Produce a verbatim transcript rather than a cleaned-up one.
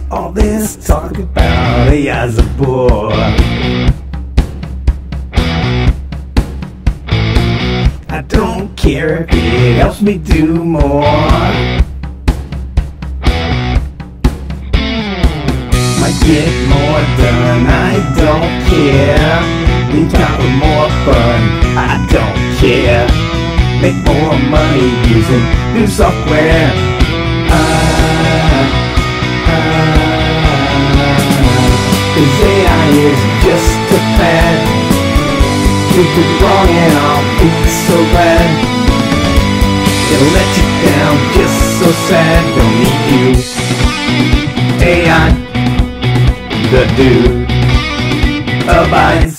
All this talk about A I's a bore. I don't care if it helps me do more. Might get more done, I don't care. Leave time for more fun, I don't care. Make more money using new software. Ah, ah, Cause A I is just a fad. You did wrong and I'll be so glad. It'll let you down, just so sad. Don't need you, A I, the dude abides.